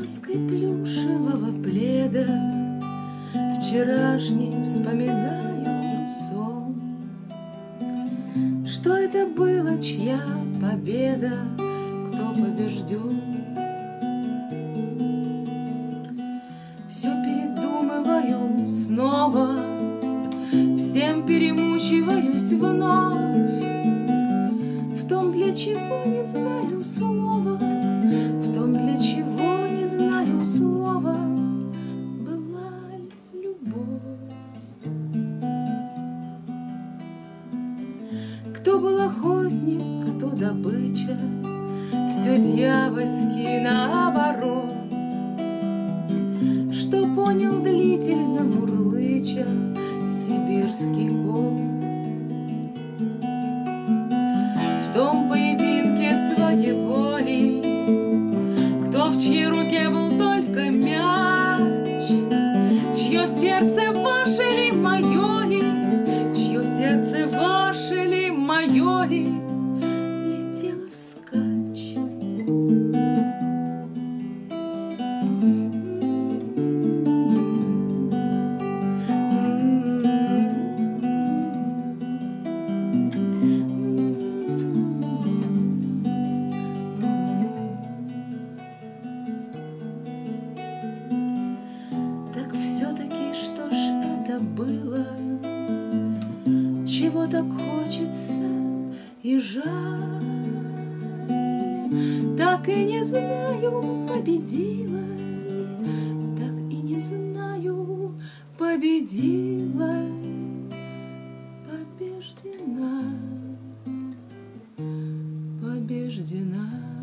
Лаской плюшевого пледа вчерашний вспоминаю сон. Что это было, чья победа, кто побежден? Все передумываю снова, всем перемучиваюсь вновь. В том, для чего не знаю слова, в том, для чего не знаю слова, была любовь. Кто был охотник, кто добыча, все дьявольски наоборот. Что понял длительно мурлыча сибирский кот. В том поединке своеволий, кто в чьей руке был только мяч, чье сердце ваше ли, мое ли, чье сердце ваше ли, мое ли, летело вскачь. Все-таки что ж это было, чего так хочется и жаль? Так и не знаю, победила ли, так и не знаю, победила, побеждена, побеждена.